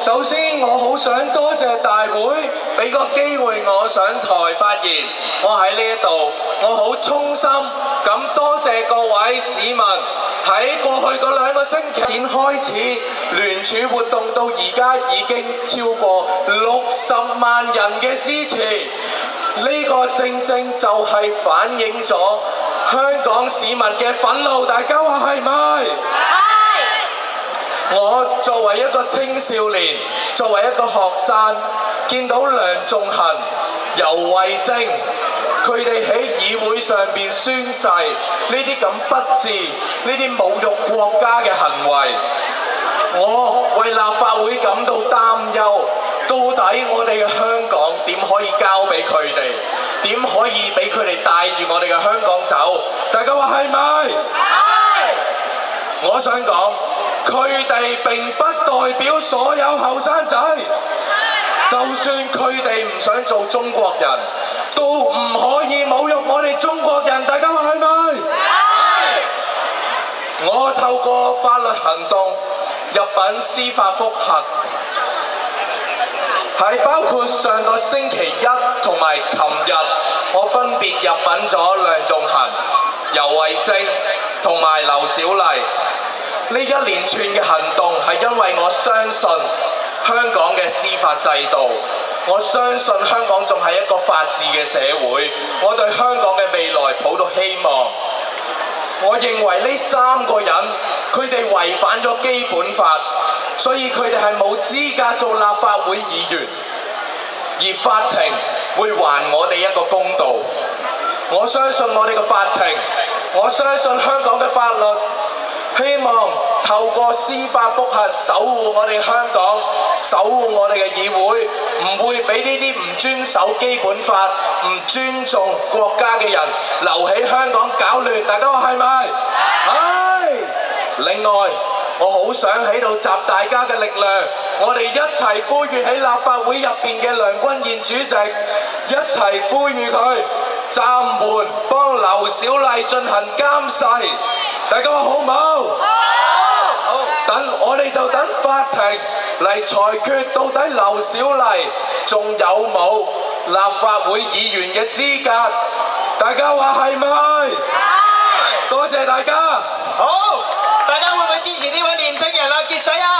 首先我好想多謝大會俾個機會我上台發言。我喺呢一度，我好衷心咁多謝各位市民喺過去嗰2個星期展開始聯署活動，到而家已經超過60萬人嘅支持。呢個正正就係反映咗香港市民嘅憤怒，大家話係咪？我作為一個青少年，作為一個學生，見到梁頌恆、游蕙禎佢哋喺議會上邊宣誓，呢啲咁不智、呢啲侮辱國家嘅行為，我為立法會感到擔憂。到底我哋嘅香港點可以交俾佢哋？點可以俾佢哋帶住我哋嘅香港走？大家話係咪？係。我想講，佢哋並不代表所有後生仔，就算佢哋唔想做中國人，都唔可以侮辱我哋中國人。大家話係咪？係。我透過法律行動入稟司法覆核。喺包括上個星期一同埋琴日，我分別入稟咗梁頌恆、游蕙禎同埋劉小麗。呢一連串嘅行動係因為我相信香港嘅司法制度，我相信香港仲係一個法治嘅社會，我對香港嘅未來抱到希望。我認為呢3個人佢哋違反咗基本法，所以佢哋係冇資格做立法會議員，而法庭會還我哋一個公道。我相信我哋嘅法庭，我相信香港嘅法律，希望透過司法覆核守護我哋香港，守護我哋嘅議會，唔會俾呢啲唔遵守基本法、唔尊重國家嘅人留喺香港搞亂。大家話係咪？係。另外，我好想喺度集大家嘅力量，我哋一齊呼籲喺立法會入邊嘅梁君彥主席，一齊呼籲佢暫緩幫劉小麗進行監誓。大家話好唔好？好。我哋就等法庭嚟裁決，到底劉小麗仲有冇立法會議員嘅資格？大家話係咪？係。多謝大家。 好，大家會唔會支持呢位年青人啊，傑仔啊？